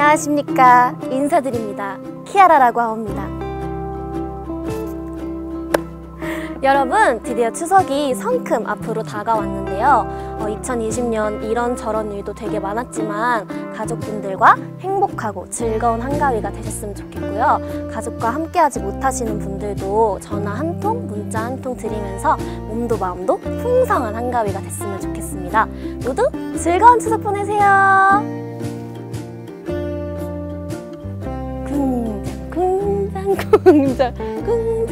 안녕하십니까. 인사드립니다. 키아라라고 합니다. 여러분, 드디어 추석이 성큼 앞으로 다가왔는데요. 2020년 이런저런 일도 되게 많았지만 가족분들과 행복하고 즐거운 한가위가 되셨으면 좋겠고요. 가족과 함께하지 못하시는 분들도 전화 한 통, 문자 한 통 드리면서 몸도 마음도 풍성한 한가위가 됐으면 좋겠습니다. 모두 즐거운 추석 보내세요. 궁장, 궁장, 궁장, 궁장.